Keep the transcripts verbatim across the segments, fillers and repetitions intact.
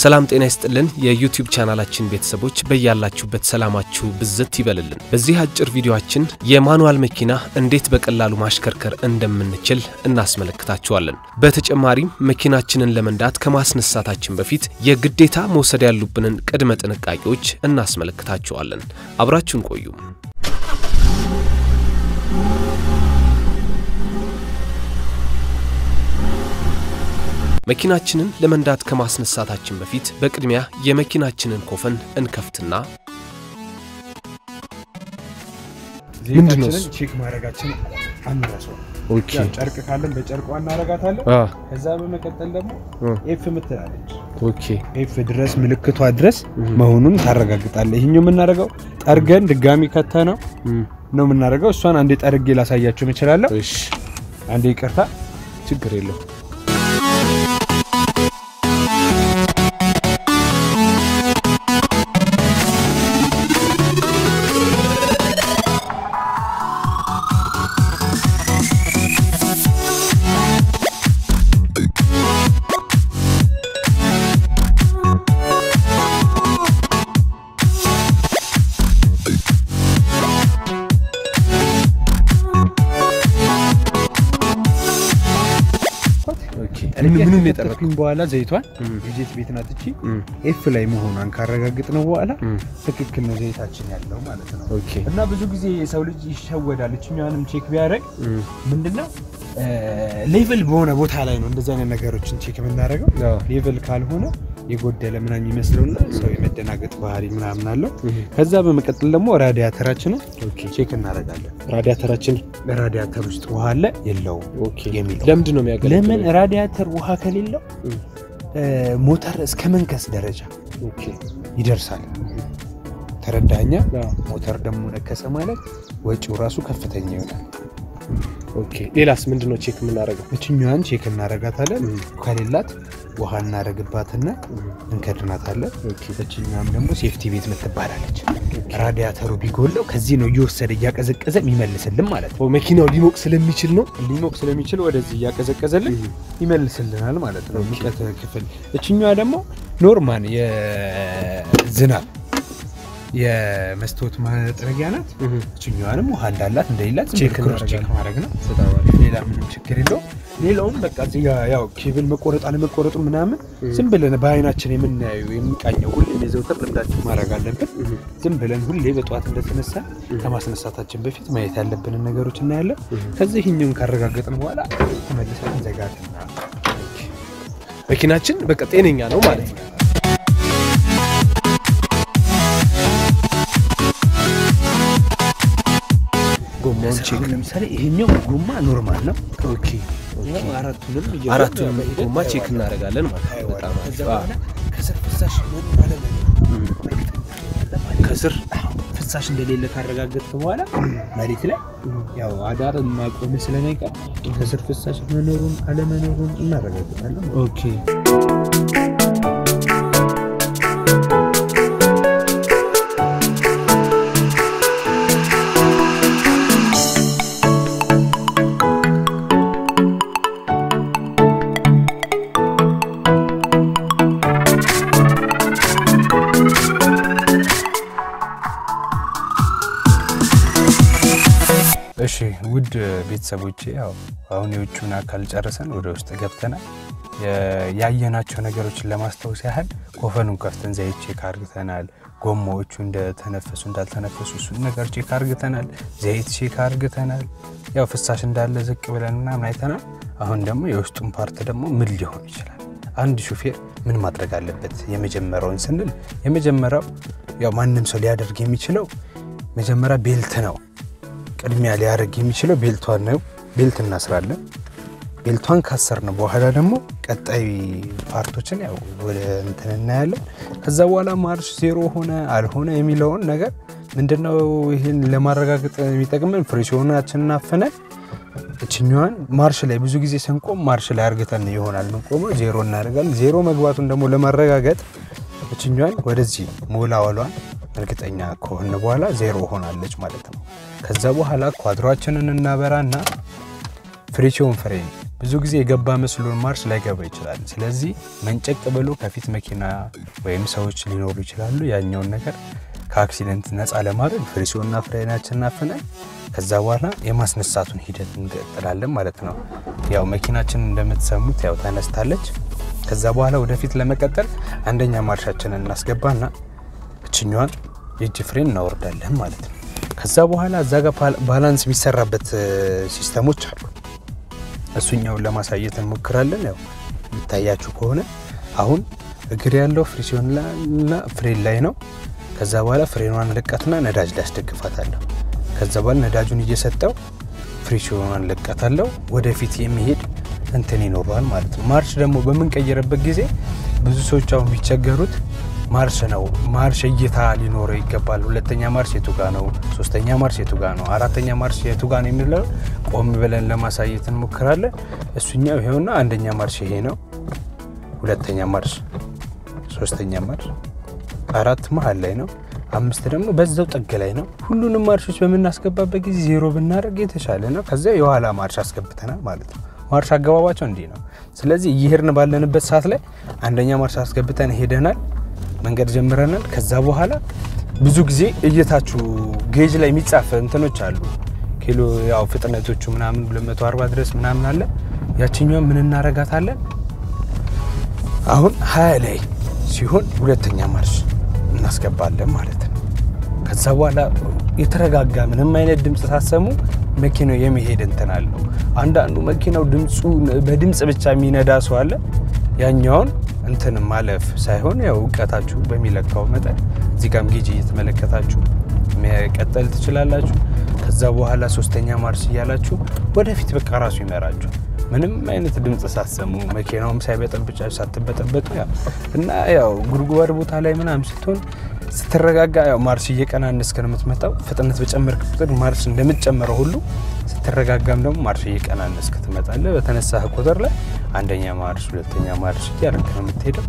ሰላም ጤና ይስጥልን የዩቲዩብ ቻናላችን ቤተሰቦች በእያላችሁበት ሰላማችሁ ብዝት ይበልልን። በዚህ አጭር ቪዲዮአችን የማኑዋል መኪና እንዴት በቀላሉ ማሽከርከር እንደምንችል እናስመለክታችኋለን። በተጨማሪም መኪናችንን ለመንዳት ከማስነሳታችን በፊት የግዴታ መውሰድ ያሉብንን ቅድመ ጥንቃቄዎች እናስመለክታችኋለን። አብራችሁን ቆዩ። መኪናችንን ለመንዳት ከማስነሳታችን በፊት በቅድሚያ የመኪናችንን ኮፈን እንከፍትና ምንድነው ቼክ ማድረጋችን አንረሳው። ኦኬ ጨርቅ ካለን በጨርቁ እናረጋታለን። ከዛ በመቀጠል ደግሞ ኤፍ ምትላለች። ኦኬ ኤፍ ድረስ ምልክቷ ድረስ መሆኑን ታረጋግጣለህ። ይሄኛው የምናረጋው ጠርገን ድጋሚ ከተነው ነው የምናረጋው። እሷን አንዴ ጠርጌ ላሳያችሁ እችላለሁ። እሺ አንዴ ይቅርታ ችግር የለው። ምንም የጠረኩኝ በኋላ ዘይቷን የዘይት ቤት ናት እቺ ኤፍ ላይ መሆኗን ካረጋግጥነው በኋላ ትክክል ነው ዘይታችን ያለው ማለት ነው። ኦኬ እና ብዙ ጊዜ የሰው ልጅ ይሸወዳል። እቺኛንም ቼክ ቢያደርግ ምንድነው ሌቭል በሆነ ቦታ ላይ ነው እንደዛ አይነት ነገሮችን ቼክ የምናደርገው። ሌቭል ካልሆነ የጎደለ ምናምን ይመስለውና ሰው የመደናገጥ ባህሪ ምናምን አለው። ከዛ በመቀጠል ደግሞ ራዲያተራችንን ቼክ እናደርጋለን። ራዲያተራችን ራዲያተር ውስጥ ውሃ አለ የለው ኦኬ የሚለው ለምንድን ነው የሚያገለግለው? ለምን ራዲያተር ውሃ ከሌለው ሞተር እስከ መንከስ ደረጃ ኦኬ ይደርሳል። ተረዳኛ? ሞተር ደግሞ ነከሰ ማለት ወጪው ራሱ ከፍተኛ ይሆናል። ኦኬ ሌላስ ምንድነው ቼክ የምናደርገው? እቺኛዋን ቼክ እናደርጋታለን። ከሌላት ውሃ እናደርግባትና እንከድናታለን። ኦኬ እቺኛዋም ደግሞ ሴፍቲ ቤት ምትባላለች። ራዲያተሩ ቢጎለው ከዚህ ነው እየወሰደ እያቀዘቀዘ የሚመልስልን ማለት ነው። መኪናው ሊሞቅ ስለሚችል ነው ሊሞቅ ስለሚችል ወደዚህ እያቀዘቀዘልን ይመልስልናል ማለት ነው ሙቀት ክፍል። እቺኛዋ ደግሞ ኖርማል የዝናብ የመስታወት ማጥረጊያ ናት። እቺኛዋንም ውሃ እንዳላት እንደሌላት ቼክ ማድረግ ነው። ሌላ ምንም ችግር የለው። ሌላውም በቃ እዚህ ያው ኬብል መቆረጥ አለ መቆረጡ ምናምን ዝም ብለን በአይናችን የምናየው የሚቃኘው ሁሌ የዘውትር ልምዳችን ማድረግ አለብን። ዝም ብለን ሁሌ በጧት እንደተነሳ ከማስነሳታችን በፊት ማየት ያለብንን ነገሮች እናያለን። ከዚህ ይሄኛውን ካረጋገጥን በኋላ ተመልሰን እንዘጋትና መኪናችን በቃ ጤነኛ ነው ማለት ነው። ጎማውን ቼክ ለምሳሌ ይሄኛው ጎማ ኖርማል ነው። ኦኬ አራቱንም አራቱንም ጎማ ቼክ እናደርጋለን ማለት ነው። በጣም ከስር ፍሳሽ ማለት ነው። ከስር ፍሳሽ እንደሌለ ካረጋገጥክ በኋላ መሬት ላይ ያው አዳር ማቆም ስለማይቀር ከስር ፍሳሽ መኖሩን አለመኖሩን እናረጋግጣለን። ኦኬ እሺ ውድ ቤተሰቦቼ ያው አሁን የውጭውን አካል ጨርሰን ወደ ውስጥ ገብተናል። ያየናቸው ነገሮችን ለማስተዋወስ ያህል ኮፈኑን ከፍተን ዘይት ቼክ አድርገናል። ጎማዎቹ እንደተነፈሱ እንዳልተነፈሱ እሱን ነገር ቼክ አድርገናል። ዘይት ቼክ አድርገናል። ያው ፍሳሽ እንዳለ ዝቅ ብለን ምናምን አይተናል። አሁን ደግሞ የውስጡን ፓርት ደግሞ ምን ሊሆን ይችላል? አንድ ሹፌር ምን ማድረግ አለበት? የመጀመሪያውን ስንል የመጀመሪያው ያው ማንንም ሰው ሊያደርግ የሚችለው መጀመሪያ ቤልት ነው። ቅድሚያ ሊያደርግ የሚችለው ቤልቷን ነው። ቤልት እናስራለን። ቤልቷን ካሰርነ በኋላ ደግሞ ቀጣይ ፓርቶችን ያው ወደ እንትን እናያለን። ከዛ በኋላ ማርሽ ዜሮ ሆነ አልሆነ የሚለውን ነገር ምንድነው ይሄን ለማረጋገጥ የሚጠቅመን ፍሪሲዮናችንን አፈነን እቺኛዋን ማርሽ ላይ ብዙ ጊዜ ሰንቆም ማርሽ ላይ አርግተን ይሆናል ምንቆመው ዜሮ እናደርጋለን። ዜሮ መግባቱን ደግሞ ለማረጋገጥ እቺኛዋን ወደዚህ ሞላዋሏን እርግጠኛ ከሆነ በኋላ ዜሮ ሆናለች ማለት ነው። ከዛ በኋላ ኳድራችንን እናበራና ፍሪሲዮን ፍሬን ብዙ ጊዜ የገባ መስሎን ማርሽ ላይ ገባ ይችላል ስለዚህ መንጨቅ ብሎ ከፊት መኪና ወይም ሰዎች ሊኖሩ ይችላሉ ያኛውን ነገር ከአክሲደንት ነፃ ለማድረግ ፍሪሲዮንና ፍሬናችንን አፍነን ከዛ በኋላ የማስነሳቱን ሂደት እንቀጥላለን ማለት ነው ያው መኪናችን እንደምትሰሙት ያው ተነስታለች ከዛ በኋላ ወደፊት ለመቀጠል አንደኛ ማርሻችንን እናስገባና እችኛዋን የእጅ ፍሬን እናወርዳለን ማለት ነው ከዛ በኋላ እዛ ጋር ባላንስ የሚሰራበት ሲስተሞች አሉ እሱኛውን ለማሳየት እንሞክራለን ያው ይታያችሁ ከሆነ አሁን እግር ያለው ፍሪሲዮንና ፍሬን ላይ ነው ከዛ በኋላ ፍሬኗን ለቀትና ነዳጅ ላይ አስደግፋታለሁ ከዛ በኋላ ነዳጁን እየሰጠው ፍሪሲዮኗን ለቀታለሁ ወደፊት የሚሄድ እንትን ይኖራል ማለት ነው ማርሽ ደግሞ በመንቀየረበት ጊዜ ብዙ ሰዎች አሁን ቢቸገሩት ማርሽ ነው ማርሽ እይታ ሊኖረው ይገባል ሁለተኛ ማርሽ የቱ ጋር ነው ሶስተኛ ማርሽ የቱ ጋር ነው አራተኛ ማርሽ የቱ ጋር ነው የሚለው ቆም ብለን ለማሳየት እንሞክራለን እሱኛው ይሄውና አንደኛ ማርሽ ይሄ ነው ሁለተኛ ማርሽ ሶስተኛ ማርሽ አራት መሃል ላይ ነው አምስት ደግሞ በዛው ጥግ ላይ ነው ሁሉንም ማርሾች በመናስገባበት ጊዜ ዜሮ ብናደርግ የተሻለ ነው ከዛ የኋላ ማርሽ አስገብተናል ማለት ነው ማርሽ አገባባቸው እንዴ ነው ስለዚህ ይሄርን ባለንበት ሰዓት ላይ አንደኛ ማርሽ አስገብተን ሄደናል መንገድ ጀምረናል ከዛ በኋላ ብዙ ጊዜ እየታችሁ ጌጅ ላይ የሚጻፍ እንትኖች አሉ ኪሎ ያው ፍጥነቶቹ ምናምን ሁለት መቶ አርባ ድረስ ምናምን አለ ያቺኛው ምን እናረጋታለን አሁን ሃያ ላይ ሲሆን ሁለተኛ ማርሽ እናስገባለን ማለት ነው ከዛ በኋላ የተረጋጋ ምንም አይነት ድምጽ ሳሰሙ መኪናው የሚሄድ እንትን አለው አንዳንዱ መኪናው ድምጹ በድምጽ ብቻ የሚነዳ ሰው አለ ያኛውን እንትን ማለፍ ሳይሆን ያው እውቀታችሁ በሚለካው መጠን እዚህ ጋርም ጌጅ እየተመለከታችሁ መቀጠል ትችላላችሁ ከዛ በኋላ ሶስተኛ ማርሽ ያላችሁ ወደፊት በቃ ራሱ ይመራችሁ ምንም አይነት ድምጽ ሳሰሙ መኪናውም ሳይበጠብጫ ሳትበጠበጡ ያው እና ያው ጉርጓድ ቦታ ላይ ምናም ስትሆን ስትረጋጋ ያው ማርሽ እየቀናነስከ ነው የምትመጣው ፍጥነት በጨመርክ ቁጥር ማርሽ እንደምትጨምረው ሁሉ ስትረጋጋም ደግሞ ማርሽ እየቀናነስከ ትመጣለህ በተነሳህ ቁጥር ላይ አንደኛ ማርሽ ሁለተኛ ማርሽ እያደረግህ ነው የምትሄደው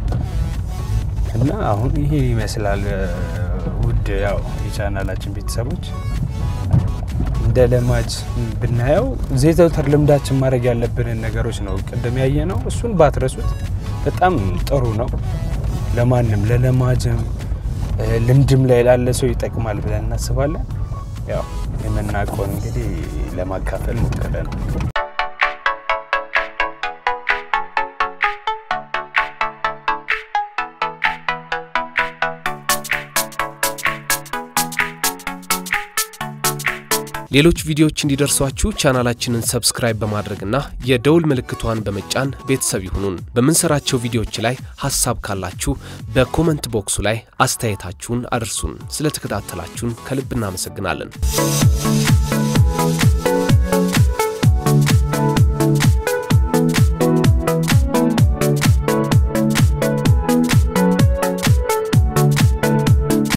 እና አሁን ይሄ ይመስላል ውድ ያው የቻናላችን ቤተሰቦች እንደ ለማጅ ብናየው ዘይተውተር ልምዳችን ማድረግ ያለብን ነገሮች ነው ቀደም ያየነው እሱን ባትረሱት በጣም ጥሩ ነው ለማንም ለለማጅም ልምድም ላይ ያለ ሰው ይጠቅማል ብለን እናስባለን ያው የመናቆን እንግዲህ ለማካፈል ሞክረን ሌሎች ቪዲዮዎች እንዲደርሷችሁ ቻናላችንን ሰብስክራይብ በማድረግና የደውል ምልክቷን በመጫን ቤተሰብ ይሁኑን በመንሰራቸው ቪዲዮዎች ላይ ሐሳብ ካላችሁ በኮሜንት ቦክሱ ላይ አስተያየታችሁን አድርሱን ስለተከታተላችሁን ከልብ እናመሰግናለን